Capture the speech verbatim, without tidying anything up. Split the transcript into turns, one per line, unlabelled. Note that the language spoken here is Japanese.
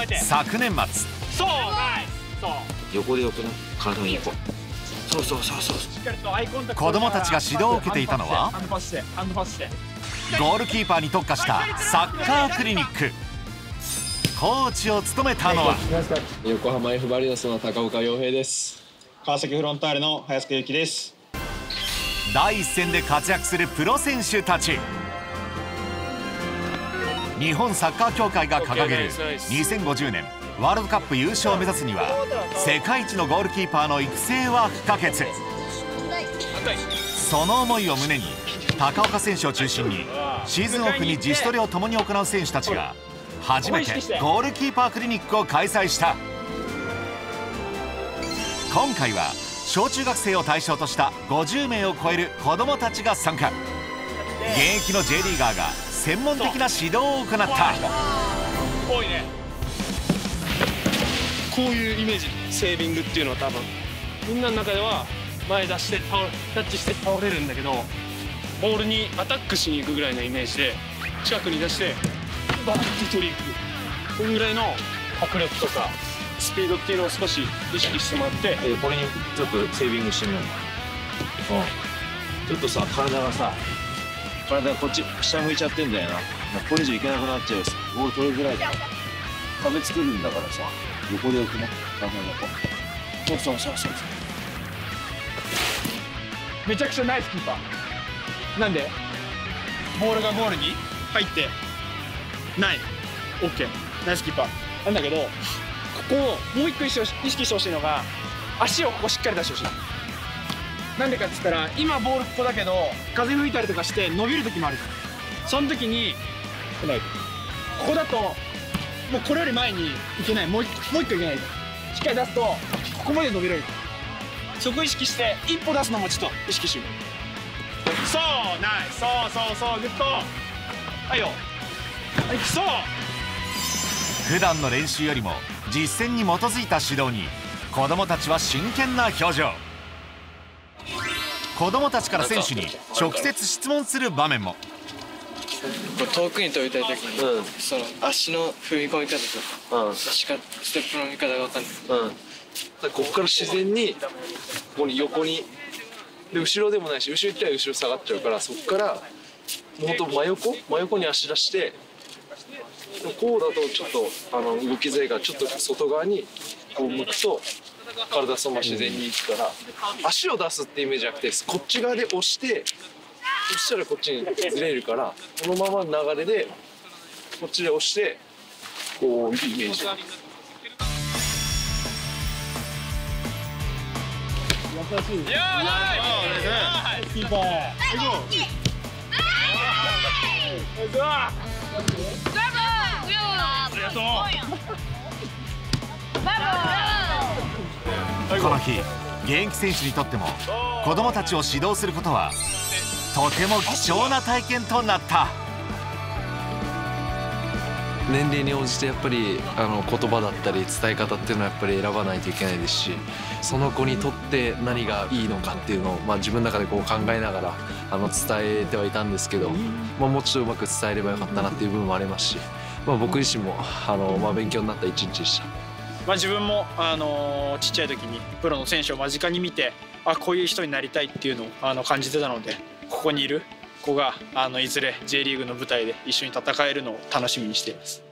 昨年末、
そうナイス、そう
横で横ね、体の横、そうそうそうそう、
子供たちが指導を受けていたのは
ハンドパスしてハンドパスして
ゴールキーパーに特化したサッカークリニック。コーチを務めたのは
横浜 F マリノスの高岡洋平です。
川崎フロンターレの林久之です。
第一線で活躍するプロ選手たち。日本サッカー協会が掲げるにせんごじゅうねんワールドカップ優勝を目指すには世界一のゴールキーパーの育成は不可欠。その思いを胸に高岡選手を中心にシーズンオフに自主トレを共に行う選手たちが初めてゴールキーパークリニックを開催した。今回は小中学生を対象としたごじゅうめいを超える子どもたちが参加。現役の J リーガーが専門的な指導を行った。
多いね。
こういうイメージ、セービングっていうのは多分みんなの中では前出して倒れタッチして倒れるんだけど、ボールにアタックしに行くぐらいのイメージで近くに出してバーッて取りに行く、これぐらいの迫力とかスピードっていうのを少し意識してもらって、
これにちょっとセービングしてみよう。うん、ちょっとさ、体がさ、体がこっち下向いちゃってんだよな。これ以上いけなくなっちゃうし、ボール取りづらいから壁作るんだからさ、横で置くね、顔の横。そうそうそうそう。
めちゃくちゃナイスキーパー。なんでボールがゴールに入ってない OK ナイスキーパーなんだけど、ここをもう一個意識してほしいのが足をここしっかり出してほしい。なんでかって言ったら今ボールここだけど風吹いたりとかして伸びる時もある。その時にここだともうこれより前にいけない。もう一個いけない。しっかり出すとここまで伸びれる。そこ意識して一歩出すのもちょっと意識しよう。そうナイス、そうそうそうグッド。はいよ、はいそう。
普段の練習よりも実践に基づいた指導に子どもたちは真剣な表情。子どもたちから選手に直接質問する場面も。
遠くに飛びたい時に、うん、その足の踏み込み方とか、うん、足かステップの見方が分かんない、
うん、だここから自然にここに横にで後ろでもないし、後ろ行ったら後ろ下がっちゃうから、そこからもうほんと真横真横に足出して、こうだとちょっとあの動きづらいからちょっと外側にこう向くと体そのまま自然にいくから、足を出すってイメージじゃなくてこっち側で押して、そしたらこっちにずれるから、このままの流れでこっちで押してこうイメージ。
優しい。いやーナイスキーパー。行こう。
この日、現役選手にとっても子どもたちを指導することはとても貴重な体験となった。
年齢に応じてやっぱりあの言葉だったり伝え方っていうのはやっぱり選ばないといけないですし、その子にとって何がいいのかっていうのを、まあ、自分の中でこう考えながらあの伝えてはいたんですけど、まあ、もうちょっとうまく伝えればよかったなっていう部分もありますし、まあ、僕自身もあの、まあ、勉強になった一日でした。
まあ自分も、あのー、ちっちゃい時にプロの選手を間近に見て、あこういう人になりたいっていうのをあの感じてたので、ここにいる子があのいずれ J リーグの舞台で一緒に戦えるのを楽しみにしています。